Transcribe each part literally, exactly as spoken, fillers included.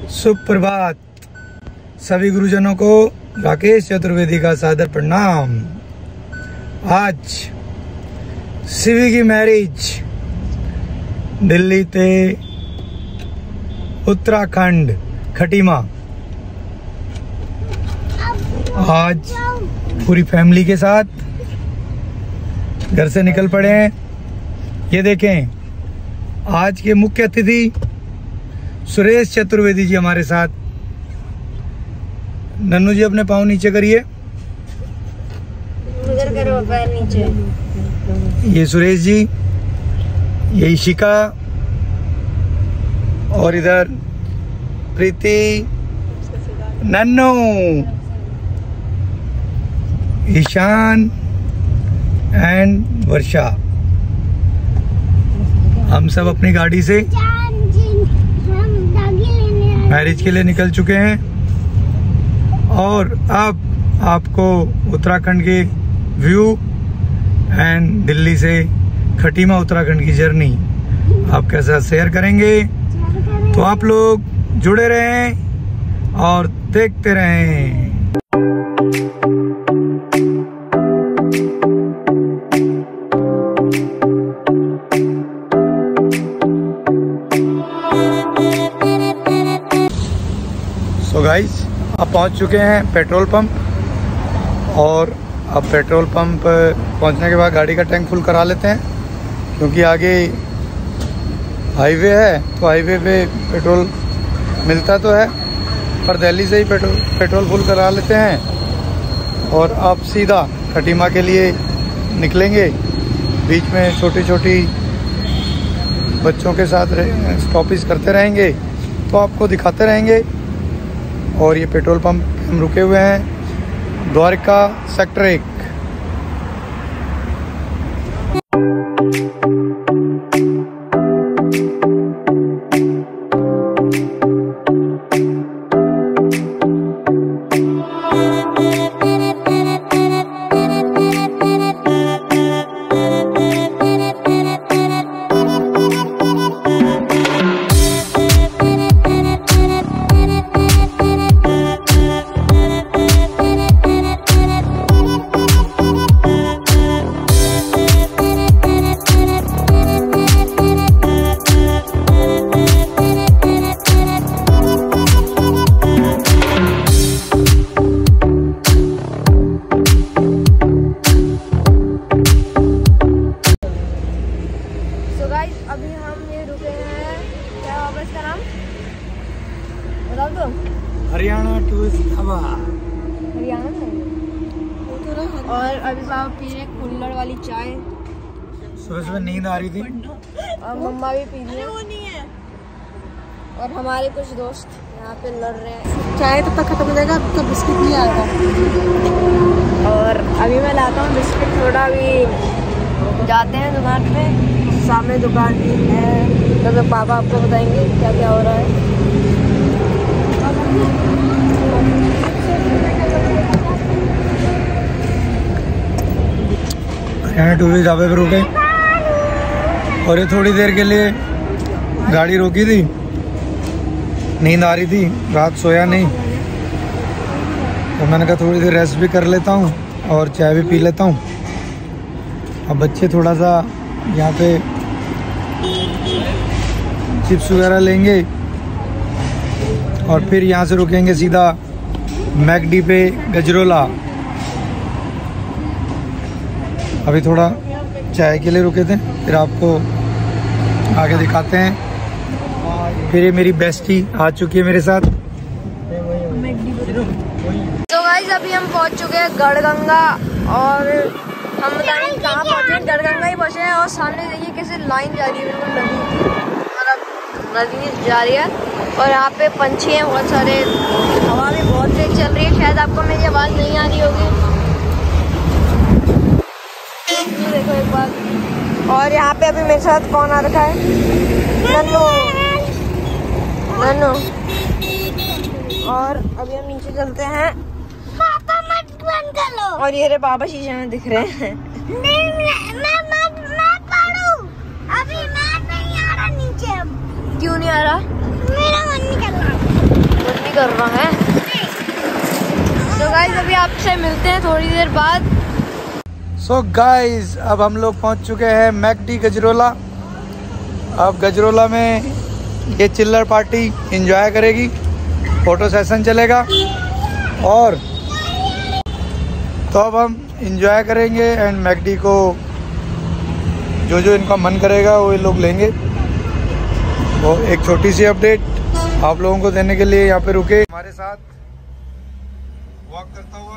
सुप्रभात सभी गुरुजनों को राकेश चतुर्वेदी का सादर प्रणाम। आज शिवी की मैरिज दिल्ली ते उत्तराखंड खटीमा। आज पूरी फैमिली के साथ घर से निकल पड़े हैं। ये देखें, आज के मुख्य अतिथि सुरेश चतुर्वेदी जी हमारे साथ। नन्नू जी अपने पाँव नीचे करिए। उधर करो पैर नीचे। ये सुरेश जी, ये इशिका, और इधर प्रीति, नन्नू, ईशान एंड वर्षा। हम सब अपनी गाड़ी से मैरिज के लिए निकल चुके हैं और अब आपको उत्तराखंड के व्यू एंड दिल्ली से खटीमा उत्तराखंड की जर्नी आपके साथ शेयर करेंगे। तो आप लोग जुड़े रहें और देखते रहें। तो गाइस, अब पहुंच चुके हैं पेट्रोल पंप और अब पेट्रोल पंप पहुंचने के बाद गाड़ी का टैंक फुल करा लेते हैं, क्योंकि आगे हाईवे है तो हाईवे पे पेट्रोल मिलता तो है, पर दिल्ली से ही पेट्रोल पेट्रोल फुल करा लेते हैं और अब सीधा खटीमा के लिए निकलेंगे। बीच में छोटी छोटी बच्चों के साथ स्टॉपिस करते रहेंगे तो आपको दिखाते रहेंगे। और ये पेट्रोल पंप हम रुके हुए हैं द्वारका सेक्टर एक। अभी हम ये रुके हैं, क्या होगा इसका नाम बताओ तो? हरियाणा टूरिस्ट ढाबा। हरियाणा में। और अभी साहब पी रहे कुल्हड़ वाली चाय। सुबह सुबह नींद आ रही थी और मम्मा भी पी रही है और हमारे कुछ दोस्त यहाँ पे लड़ रहे हैं। चाय तब तक खत्म हो जाएगा तो बिस्किट नहीं आएगा। और अभी मैं लाता हूँ बिस्किट। थोड़ा भी जाते हैं दुकान पे, सामने दुकान भी है तो पापा आपको बताएंगे क्या क्या हो रहा है। हरियाणा टूरिस्ट ढाबे पे रुके और ये थोड़ी देर के लिए गाड़ी रोकी थी। नींद आ रही थी, रात सोया नहीं, तो मैंने कहा थोड़ी देर रेस्ट भी कर लेता हूँ और चाय भी पी लेता हूँ। अब बच्चे थोड़ा सा यहाँ पे चिप्स वगैरह लेंगे और फिर यहाँ से रुकेंगे सीधा मैकडी पे गजरोला। अभी थोड़ा चाय के लिए रुके थे, फिर आपको आगे दिखाते हैं। फिर ये मेरी बेस्टी आ चुकी है मेरे साथ। तो गाइस, अभी हम पहुंच चुके हैं गढ़गंगा और हम बताएंगे कहाँ पहुँचे। गढ़गंगा ही पहुँचे हैं और सामने देखिए कैसे लाइन जा रही है, बिल्कुल नदी, मतलब नदी जा रही है। और यहाँ पे पंछी हैं बहुत सारे, हवा भी बहुत तेज चल रही है। शायद आपको मेरी आवाज़ नहीं आ रही होगी, देखो एक बार। और यहाँ पे अभी मेरे साथ कौन आ रखा है? नन्नू नन्नू। और अभी हम नीचे चलते हैं। पापा मत बंद कर लो। और ये रे बाबा शीशे में दिख रहे हैं। नहीं, मैं मैं मैं पढ़ूं। अभी मैं नहीं आ रहा नीचे। अब क्यों नहीं आ रहा? मेरा मन नहीं कर रहा। कर रहा है। तो गाइस अभी आपसे मिलते हैं थोड़ी देर बाद। सो so गाइस अब हम लोग पहुंच चुके हैं मैकडी गजरोला। अब गजरोला में ये चिल्लर पार्टी एंजॉय करेगी, फोटो सेशन चलेगा और तो अब हम एंजॉय करेंगे एंड मैकडी को जो जो इनका मन करेगा वो ये लोग लेंगे। वो एक छोटी सी अपडेट आप लोगों को देने के लिए यहाँ पे रुके, हमारे साथ वॉक करता हुआ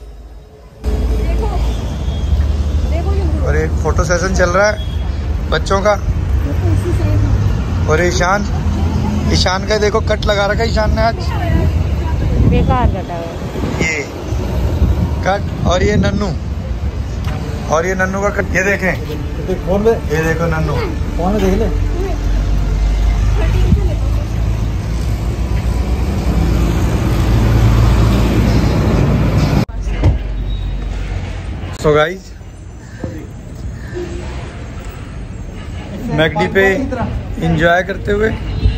और एक फोटो सेशन चल रहा है बच्चों का। और ईशान ईशान का देखो कट लगा रखा है ईशान ने आज, बेकार कटा है ये कट। और ये नन्नू और ये नन्नू का कट, ये देखें फोन में, ये देखो नन्नू फोन में देख ले। सो गाइस मैकडी पे एंजॉय करते हुए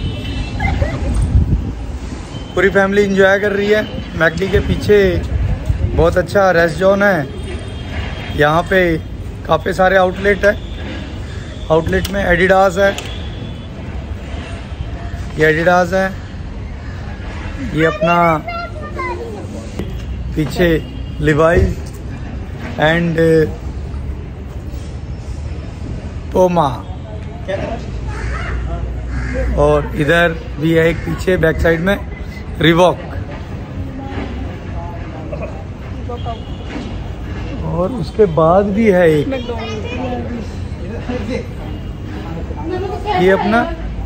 पूरी फैमिली एंजॉय कर रही है। मैकडी के पीछे बहुत अच्छा रेस्ट जोन है, यहाँ पे काफ़ी सारे आउटलेट है। आउटलेट में एडिडास है, ये एडिडास है, ये अपना पीछे लिवाइस एंड पोमा, और इधर भी है एक पीछे बैक साइड में रिवॉक, और उसके बाद भी है एक ये अपना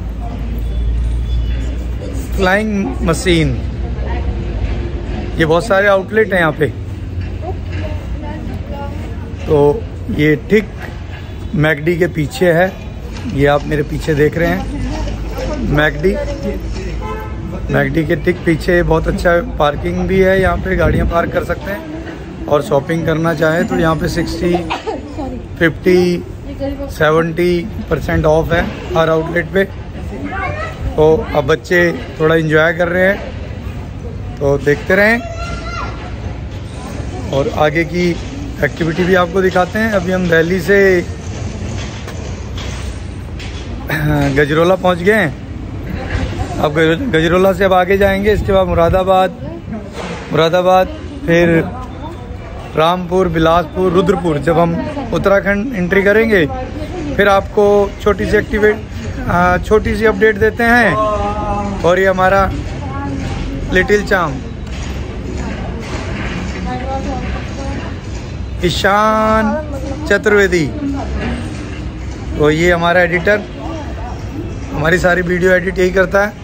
फ्लाइंग मशीन। ये बहुत सारे आउटलेट हैं यहाँ पे। तो ये ठीक मैकडी के पीछे है, ये आप मेरे पीछे देख रहे हैं मैकडी। मैकडी के ठीक पीछे बहुत अच्छा पार्किंग भी है, यहाँ पे गाड़ियाँ पार्क कर सकते हैं। और शॉपिंग करना चाहे तो यहाँ पे sixty fifty seventy percent off है हर आउटलेट पे। तो अब बच्चे थोड़ा एंजॉय कर रहे हैं, तो देखते रहें और आगे की एक्टिविटी भी आपको दिखाते हैं। अभी हम दिल्ली से गजरोला पहुंच गए हैं। अब गजरोला से अब आगे जाएंगे, इसके बाद मुरादाबाद, मुरादाबाद फिर रामपुर, बिलासपुर, रुद्रपुर। जब हम उत्तराखंड एंट्री करेंगे फिर आपको छोटी सी एक्टिवेट छोटी सी अपडेट देते हैं। और ये हमारा लिटिल चाम ईशान चतुर्वेदी, तो ये हमारा एडिटर, हमारी सारी वीडियो एडिट यही करता है।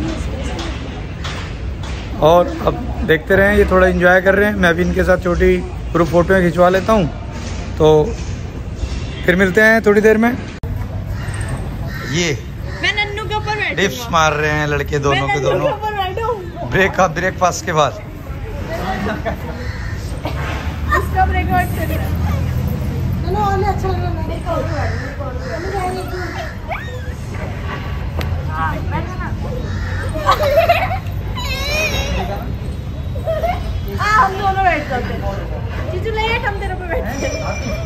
और अब देखते रहें, ये थोड़ा एंजॉय कर रहे हैं। मैं भी इनके साथ छोटी ग्रुप फोटोएं खिंचवा लेता हूँ, तो फिर मिलते हैं थोड़ी देर में। ये मैं नन्नू के ऊपर बैठी डिप्स मार रहे हैं लड़के दोनों के दोनों ब्रेक का ब्रेकफास्ट के बाद। इसका ब्रेकफास्ट चल रहा है। चलो और अच्छा लग रहा है। हम दोनों बैठ जाते हैं। जीजू लेट हम तेरे पे बैठते हैं।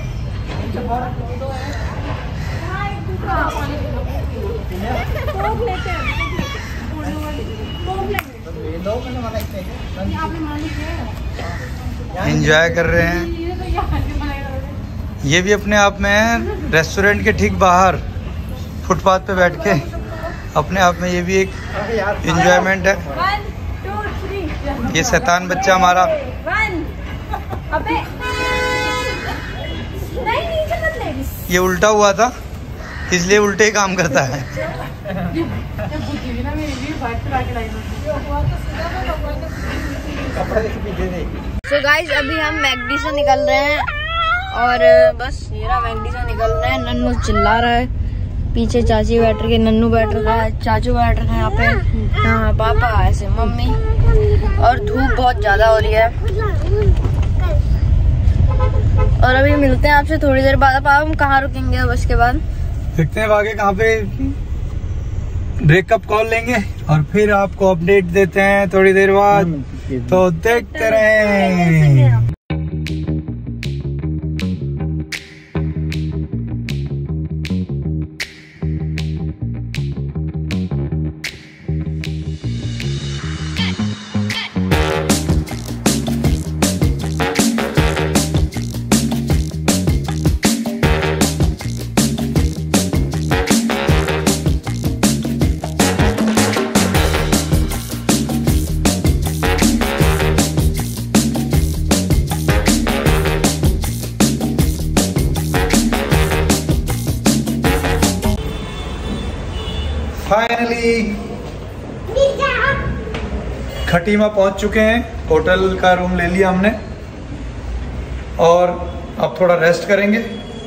कोक लेते हैं। एंजॉय कर रहे हैं। ये भी अपने आप में रेस्टोरेंट के ठीक बाहर फुटपाथ पे बैठ के अपने आप में ये भी एक एंजॉयमेंट है। ये शैतान बच्चा हमारा अबे नहीं नीचे मत ले, ये उल्टा हुआ था इसलिए उल्टे ही काम करता है। So guys, अभी हम मैकडी से निकल रहे हैं और बस ये रहा मैकडी से निकल रहे हैं। नन्नू चिल्ला रहा है, पीछे चाची बैठ रही है, नन्नू बैठ रहा है, चाचू बैठ रहे हैं यहाँ पे, हाँ पापा ऐसे मम्मी, और धूप बहुत ज्यादा हो रही है। और अभी मिलते हैं आपसे थोड़ी देर बाद। अब हम कहाँ रुकेंगे अब इसके बाद देखते हैं आगे कहाँ पे ब्रेकअप कॉल लेंगे और फिर आपको अपडेट देते हैं थोड़ी देर बाद, तो देखते रहें। फाइनली खटीमा पहुंच चुके हैं। होटल का रूम ले लिया हमने और अब थोड़ा रेस्ट करेंगे।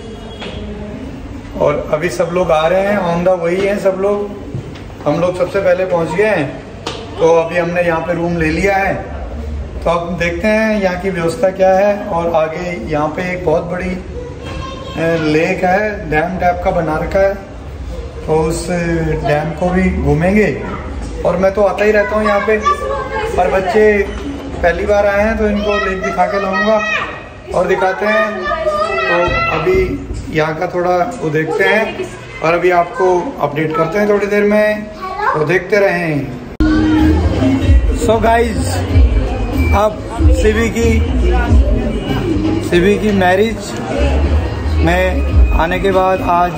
और अभी सब लोग आ रहे हैं, ऑन द वही हैं सब लोग। हम लोग सबसे पहले पहुंच गए हैं, तो अभी हमने यहाँ पे रूम ले लिया है। तो अब देखते हैं यहाँ की व्यवस्था क्या है। और आगे यहाँ पे एक बहुत बड़ी लेक है, डैम टाइप का बना रखा है, तो उस डैम को भी घूमेंगे। और मैं तो आता ही रहता हूँ यहाँ पे, पर बच्चे पहली बार आए हैं तो इनको लेक दिखा के लाऊंगा और दिखाते हैं। तो अभी यहाँ का थोड़ा वो देखते हैं और अभी आपको अपडेट करते हैं थोड़ी देर में, तो देखते रहें। सो गाइज, अब सिवी की सिवी की मैरिज में आने के बाद आज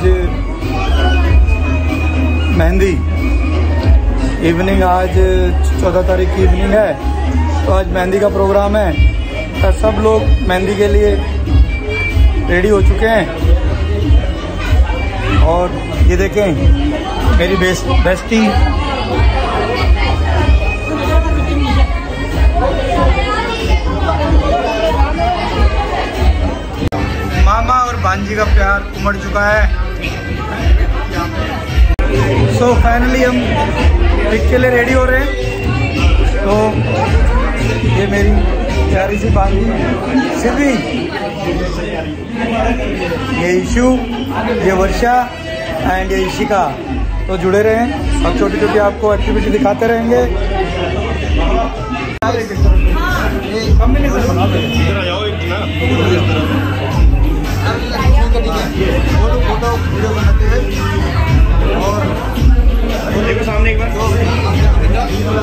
मेहंदी इवनिंग, आज चौदह तारीख की इवनिंग है, तो आज मेहंदी का प्रोग्राम है। तो सब लोग मेहंदी के लिए रेडी हो चुके हैं। और ये देखें मेरी बेस्ट बेस्टी मामा और भांजी का प्यार उमड़ चुका है। सो so, फाइनली हम पिक के लिए रेडी हो रहे हैं। तो ये मेरी प्यारी सी भांजी सिद्धि, ये इशू, ये वर्षा एंड ये इशिका। तो जुड़े रहें, अब छोटी छोटी आपको एक्टिविटी दिखाते रहेंगे। फोटो वीडियो बनाते हैं और देखो सामने एक बार।